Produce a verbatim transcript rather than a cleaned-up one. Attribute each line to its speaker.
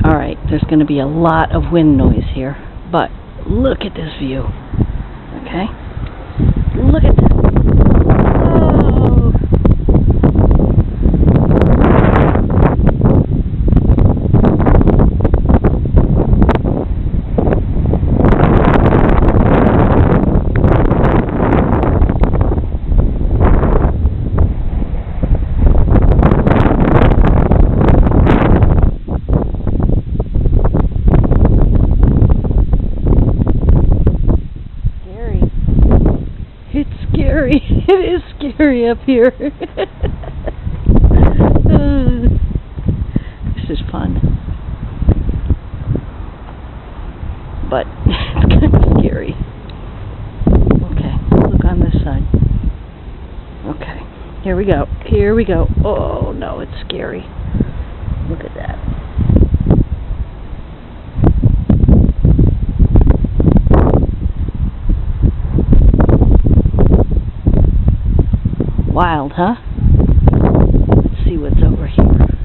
Speaker 1: Alright, there's going to be a lot of wind noise here, but look at this view. Okay? Look at this. Oh. It is scary up here. uh, this is fun. But it's kind of scary. Okay, look on this side. Okay, here we go. Here we go. Oh no, it's scary. Look at that. Wild, huh? Let's see what's over here.